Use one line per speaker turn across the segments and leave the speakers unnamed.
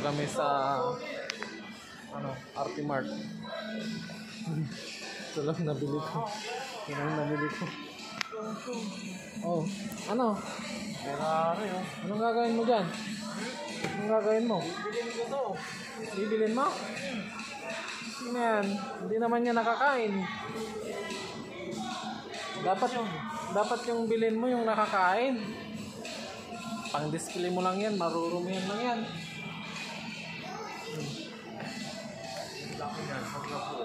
kami sa RT Mart. Ito lang nabili ko. Ito lang nabili ko. Oh, ano?
Ferrari, oh.
Anong gagawin mo dyan? Anong gagawin mo?
Bibilin ko to.
Bibilin mo? Ano yan? Hindi naman yan nakakain. Dapat yung bilhin mo yung nakakain. Pang display mo lang yan, marurumihan lang yan.
Laki yan, paglapo.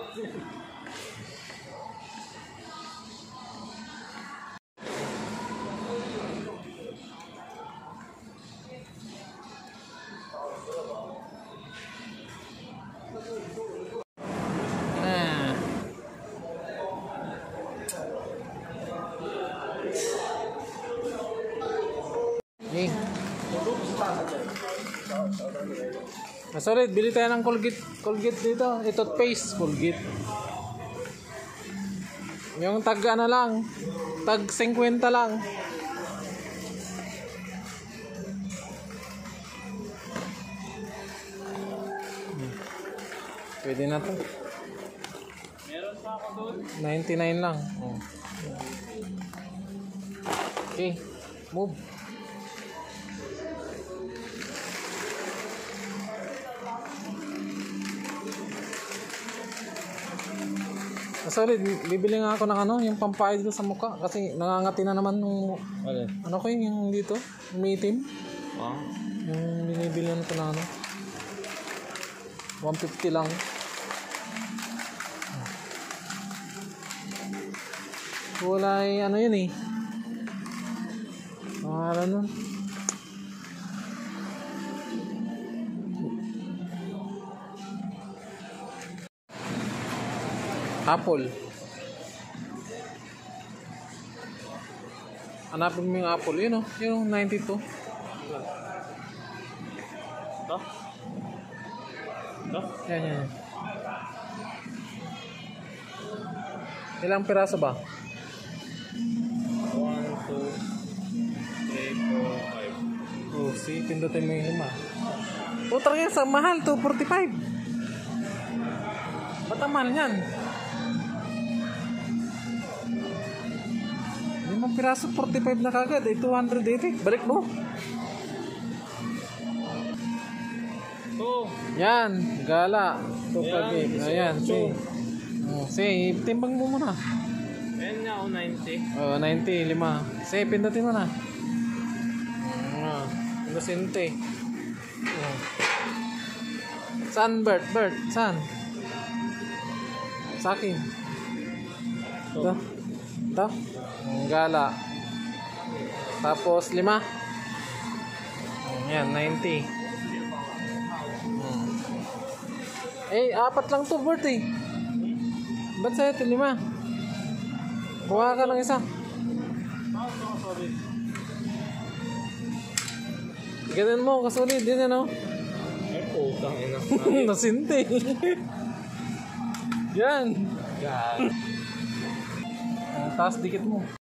Sorry, bili tayo ng Colgate dito. Toothpaste, Colgate. Yung tag ano lang, tag 50 lang. Pwede na to.
Meron pa ako doon.
99 lang. Oh. Okay, move. Sorry, bibili nga ako ng yung pampahid dito sa mukha kasi nangangati na naman nung ano ko yung dito, umiitim. Yung binibilihan ko na 150 lang. Kulay yun eh. Nun. Apple. Hanapin mo yung apple. Yun yung 92.
Ito? Ito?
Yan. Ilang piraso ba?
1, 2, 3, 4, 5.
Oh, pindutin mo yung 5. Oh, talaga sa mahal, 245. Ba't ang mahal yan? 5 piraso, 45 na kagad. 280. Balik mo. Yan, gala. 258. Ayan, see, timbang mo muna.
Ayan nga, 90.
Oh, 90, 5. See, pindutin mo na. Inosente. Saan, Bert? Saan? Sa akin. Ito. Ang gala. Tapos 5. Yan, 90. Apat lang to, Bert eh. Ba't sa'yo ito 5? Kuha ka ng isa. Ganun mo, kasulid din ano?
Ay, putang ina.
Nasinte. Yan.
Yan.
Taas dikit mo.